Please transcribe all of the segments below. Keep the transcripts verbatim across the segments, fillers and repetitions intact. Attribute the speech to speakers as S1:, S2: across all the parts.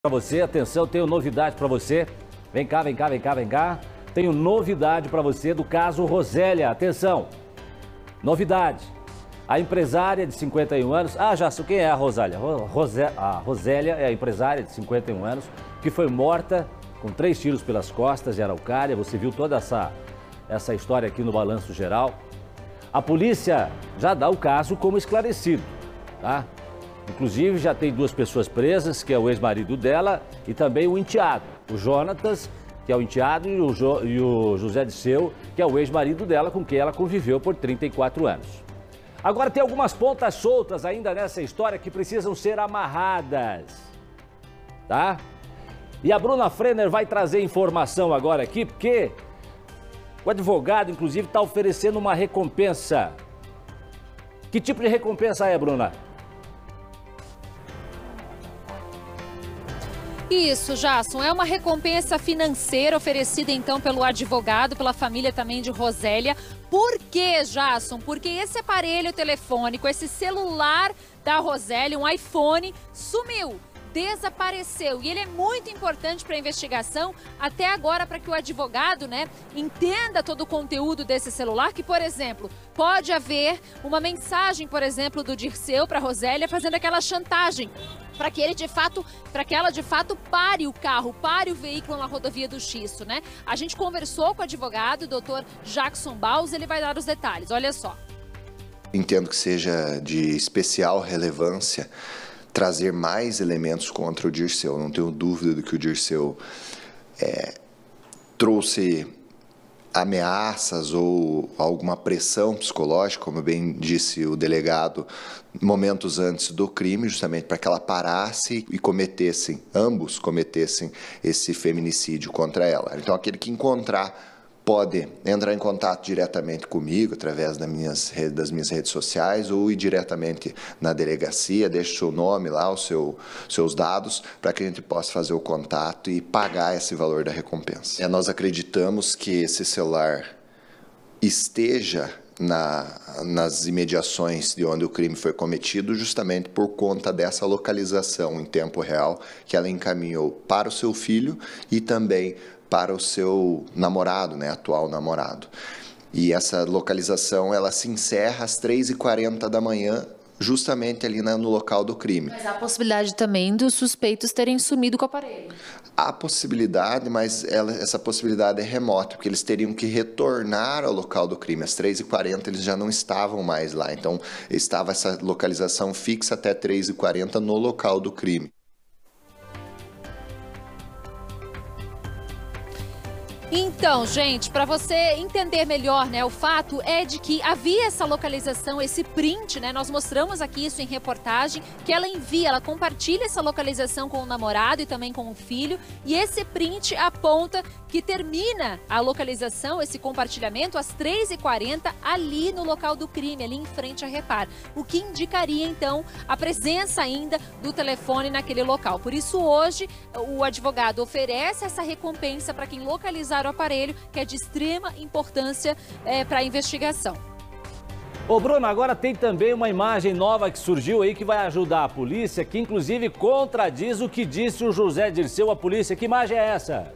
S1: Para você, atenção, tenho novidade para você. Vem cá, vem cá, vem cá, vem cá. Tenho novidade para você do caso Rosélia. Atenção, novidade. A empresária de cinquenta e um anos... Ah, já sei quem é a Rosélia. Rosé... A Rosélia é a empresária de cinquenta e um anos que foi morta com três tiros pelas costas em Araucária. Você viu toda essa, essa história aqui no Balanço Geral. A polícia já dá o caso como esclarecido, tá? Inclusive, já tem duas pessoas presas, que é o ex-marido dela e também o enteado. O Jonatas, que é o enteado, e o, jo... e o José Dirceu, que é o ex-marido dela, com quem ela conviveu por trinta e quatro anos. Agora, tem algumas pontas soltas ainda nessa história que precisam ser amarradas, tá? E a Bruna Frenner vai trazer informação agora aqui, porque o advogado, inclusive, está oferecendo uma recompensa. Que tipo de recompensa é, Bruna?
S2: Isso, Jasson, é uma recompensa financeira oferecida então pelo advogado, pela família também de Rosélia. Por quê, Jasson? Porque esse aparelho telefônico, esse celular da Rosélia, um iPhone, sumiu, desapareceu. E ele é muito importante para a investigação, até agora, para que o advogado, né, entenda todo o conteúdo desse celular, que, por exemplo, pode haver uma mensagem, por exemplo, do Dirceu para a Rosélia fazendo aquela chantagem, para que ele de fato, para que ela de fato pare o carro, pare o veículo na rodovia do Xisto, né? A gente conversou com o advogado, o doutor Jackson Baus, ele vai dar os detalhes, olha só.
S3: Entendo que seja de especial relevância trazer mais elementos contra o Dirceu. Não tenho dúvida de que o Dirceu é, trouxe ameaças ou alguma pressão psicológica, como bem disse o delegado, momentos antes do crime, justamente para que ela parasse e cometessem, ambos cometessem esse feminicídio contra ela. Então, aquele que encontrar pode entrar em contato diretamente comigo, através das minhas, das minhas redes sociais, ou ir diretamente na delegacia, deixe o seu nome lá, os seu, seus dados, para que a gente possa fazer o contato e pagar esse valor da recompensa. É, nós acreditamos que esse celular esteja na, nas imediações de onde o crime foi cometido, justamente por conta dessa localização em tempo real que ela encaminhou para o seu filho e também para o seu namorado, né, atual namorado. E essa localização, ela se encerra às três e quarenta da manhã, justamente ali no local do crime.
S2: Mas há a possibilidade também dos suspeitos terem sumido com o aparelho.
S3: Há possibilidade, mas ela, essa possibilidade é remota, porque eles teriam que retornar ao local do crime. Às três e quarenta eles já não estavam mais lá, então estava essa localização fixa até três e quarenta no local do crime.
S2: Então, gente, para você entender melhor, né, o fato é de que havia essa localização, esse print, né, nós mostramos aqui isso em reportagem, que ela envia, ela compartilha essa localização com o namorado e também com o filho, e esse print aponta que termina a localização, esse compartilhamento, às três e quarenta, ali no local do crime, ali em frente à Repar, o que indicaria, então, a presença ainda do telefone naquele local. Por isso, hoje, o advogado oferece essa recompensa para quem localizar o aparelho, que é de extrema importância é, para a investigação.
S1: Ô Bruno, agora tem também uma imagem nova que surgiu aí que vai ajudar a polícia, que inclusive contradiz o que disse o José Dirceu à polícia. Que imagem é essa?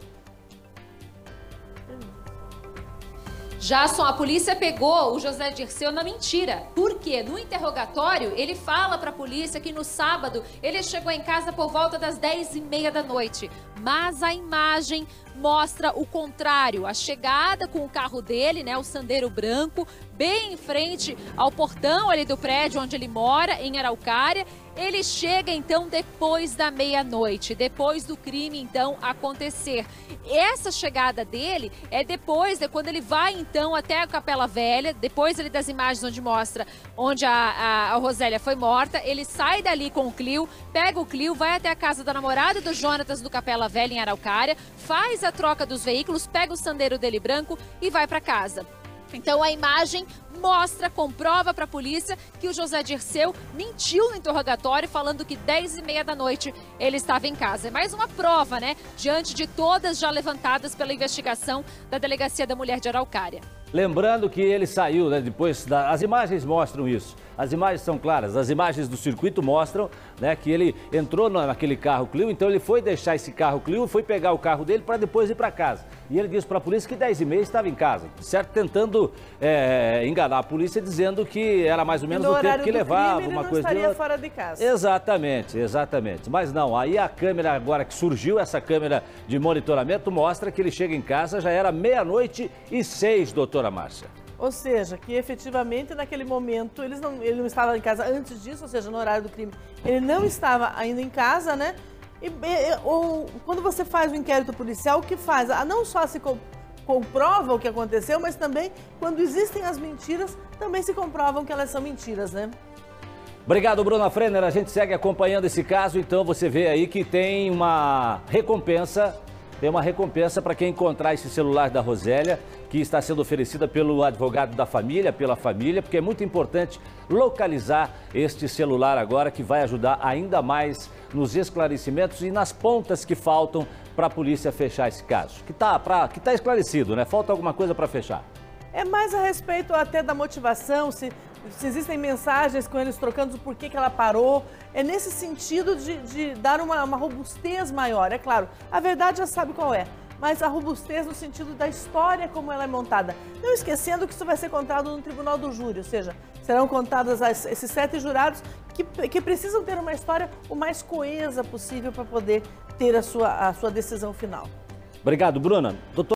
S2: Jasson, a polícia pegou o José Dirceu na mentira. Por quê? No interrogatório, ele fala para a polícia que no sábado ele chegou em casa por volta das dez e meia da noite. Mas a imagem mostra o contrário. A chegada com o carro dele, né, o Sandero branco, bem em frente ao portão ali do prédio onde ele mora, em Araucária. Ele chega, então, depois da meia-noite, depois do crime, então, acontecer. Essa chegada dele é depois, é quando ele vai, então, até a Capela Velha, depois ali das imagens onde mostra onde a, a, a Rosélia foi morta, ele sai dali com o Clio, pega o Clio, vai até a casa da namorada do Jonatas do Capela Velha, em Araucária, faz a troca dos veículos, pega o Sandero dele branco e vai para casa. Então a imagem mostra, comprova para a polícia que o José Dirceu mentiu no interrogatório, falando que dez e meia da noite ele estava em casa. É mais uma prova, né? Diante de todas já levantadas pela investigação da Delegacia da Mulher de Araucária.
S1: Lembrando que ele saiu, né, depois, da... as imagens mostram isso. As imagens são claras, as imagens do circuito mostram, né, que ele entrou naquele carro Clio, então ele foi deixar esse carro Clio, foi pegar o carro dele para depois ir para casa. E ele disse para a polícia que dez e meia estava em casa, certo? Tentando é, enganar a polícia, dizendo que era mais ou menos o tempo que levava,
S4: crime,
S1: uma
S4: ele
S1: coisa
S4: não estaria
S1: de...
S4: fora de casa.
S1: Exatamente, exatamente. Mas não, aí a câmera agora que surgiu, essa câmera de monitoramento, mostra que ele chega em casa, já era meia-noite e seis, doutora Márcia.
S4: Ou seja, que efetivamente naquele momento eles não, ele não estava em casa antes disso, ou seja, no horário do crime, ele não estava ainda em casa, né? E, e ou, quando você faz o inquérito policial, o que faz? Ah, não só se co comprova o que aconteceu, mas também, quando existem as mentiras, também se comprovam que elas são mentiras, né?
S1: Obrigado, Bruna Frenner. A gente segue acompanhando esse caso, então você vê aí que tem uma recompensa, tem uma recompensa para quem encontrar esse celular da Rosélia, que está sendo oferecida pelo advogado da família, pela família, porque é muito importante localizar este celular agora, que vai ajudar ainda mais nos esclarecimentos e nas pontas que faltam para a polícia fechar esse caso. Que está que tá esclarecido, né? Falta alguma coisa para fechar.
S4: É mais a respeito até da motivação, se, se existem mensagens com eles trocando o porquê que ela parou. É nesse sentido de, de dar uma, uma robustez maior. É claro, a verdade já sabe qual é, mas a robustez no sentido da história como ela é montada. Não esquecendo que isso vai ser contado no tribunal do júri, ou seja, serão contadas as, esses sete jurados que, que precisam ter uma história o mais coesa possível para poder ter a sua, a sua decisão final.
S1: Obrigado, Bruna. Doutor